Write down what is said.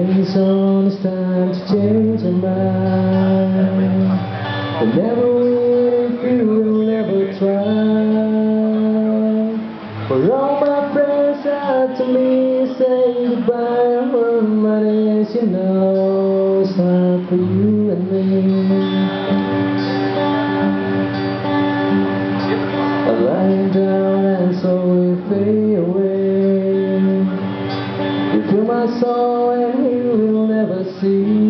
Please understand to change your mind. But never will if you will never try. For all my friends said to me, say goodbye. Money, as you know, it's hard for you and me. I'm lying down and slowly fade away. You feel my soul and you will never see.